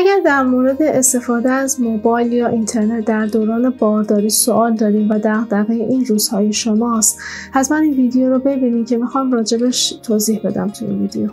اگر در مورد استفاده از موبایل یا اینترنت در دوران بارداری سوال داریم و دغدغه این روزهای شماست، حتما این ویدیو رو ببینید که میخوام راجبش توضیح بدم توی این ویدیو.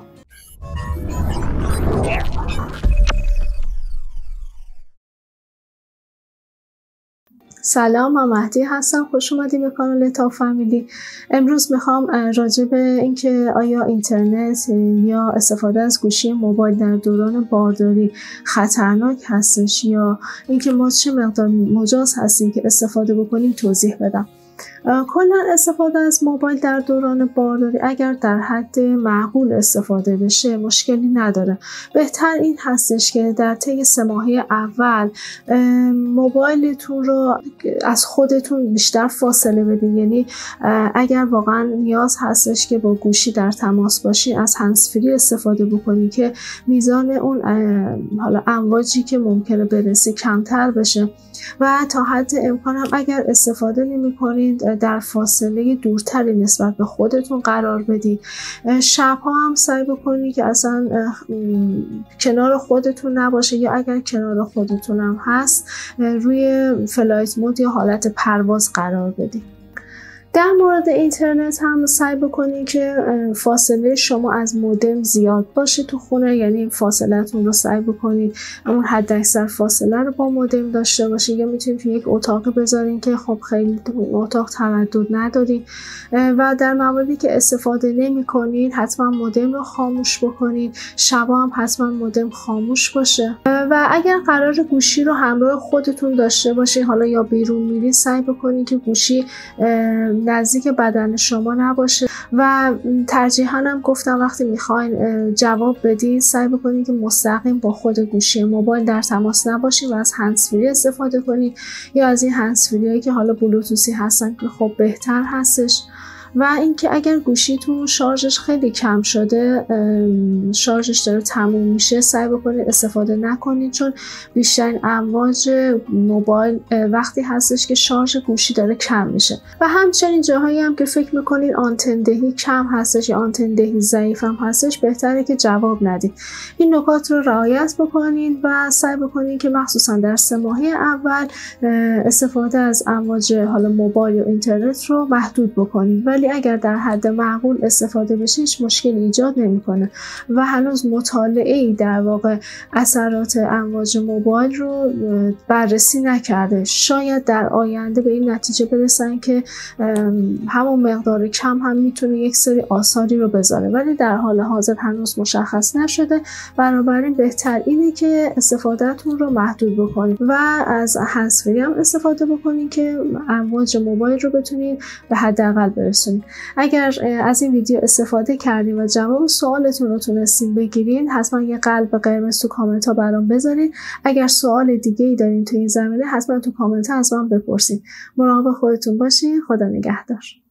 سلام، من مهدی هستم. خوش اومدید به کانال تاپ فامیلی. امروز میخوام راجع به اینکه آیا اینترنت یا استفاده از گوشی موبایل در دوران بارداری خطرناک هستش یا اینکه ما چه مقدار مجاز هستیم که استفاده بکنیم توضیح بدم. کلا استفاده از موبایل در دوران بارداری اگر در حد معقول استفاده بشه مشکلی نداره. بهتر این هستش که در طی 3 ماهه اول موبایلتون رو از خودتون بیشتر فاصله بدین. یعنی اگر واقعا نیاز هستش که با گوشی در تماس باشین، از هندزفری استفاده بکنید که میزان اون حالا امواجی که ممکنه برسه کمتر بشه و تا حد امکان هم اگر استفاده نمی‌کنید در فاصله دورتری نسبت به خودتون قرار بدید. شب‌ها هم سعی بکنید که اصلا کنار خودتون نباشه یا اگر کنار خودتون هم هست روی فلایت مود یا حالت پرواز قرار بدید. در مورد اینترنت هم سعی بکنید که فاصله شما از مودم زیاد باشه تو خونه، یعنی فاصلتون رو سعی بکنید اون حد اکثر فاصله رو با مودم داشته باشید، یا میتونید تو یک اتاقی بذارین که خب خیلی تو اتاق تردد ندارید و در مواردی که استفاده نمی کنید حتما مودم رو خاموش بکنید. شبا هم حتما مودم خاموش باشه و اگر قرار گوشی رو همراه خودتون داشته باشید، حالا یا بیرون میرید، سعی بکنید که گوشی نزدیک بدن شما نباشه و ترجیحاً هم گفتم وقتی میخواین جواب بدین سعی بکنید که مستقیم با خود گوشی موبایل در تماس نباشید و از هندزفری استفاده کنید یا از این هندزفریایی که حالا بلوتوثی هستن که خب بهتر هستش. و اینکه اگر گوشیتون شارژش خیلی کم شده، شارژش داره تموم میشه، سعی بکنید استفاده نکنید، چون بیشترین امواج موبایل وقتی هستش که شارژ گوشی داره کم میشه. و همچنین جاهایی هم که فکر میکنید آنتن دهی کم هستش یا آنتن دهی ضعیف هم هستش، بهتره که جواب ندید. این نکات رو رعایت بکنید و سعی بکنید که مخصوصا در 3 ماهه اول استفاده از امواج حالا موبایل یا اینترنت رو محدود بکنید، ولی اگر در حد معقول استفاده بشه هیچ مشکلی ایجاد نمیکنه و هنوز مطالعه‌ای در واقع اثرات امواج موبایل رو بررسی نکرده. شاید در آینده به این نتیجه برسن که همون مقدار کم هم میتونه یک سری آثاری رو بذاره، ولی در حال حاضر هنوز مشخص نشده. بنابراین بهتر اینه که استفادهتون رو محدود بکنید و از هندزفری هم استفاده بکنید که امواج موبایل رو بتونید به حداقل برسونید. اگر از این ویدیو استفاده کردین و جواب سوالتون رو تونستین بگیرین، حتما یه قلب قرمز تو کامنت ها برام بذارین. اگر سوال دیگه ای دارین تو این زمینه حتما تو کامنت ها از من بپرسین. مراقب خودتون باشین. خدا نگهدار.